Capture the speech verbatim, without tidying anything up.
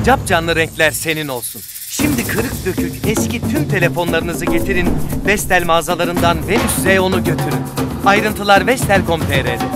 Capcanlı renkler senin olsun. Şimdi kırık dökük eski tüm telefonlarınızı getirin, Vestel mağazalarından Venüs Z on'u götürün. Ayrıntılar vestel nokta com nokta tr'de.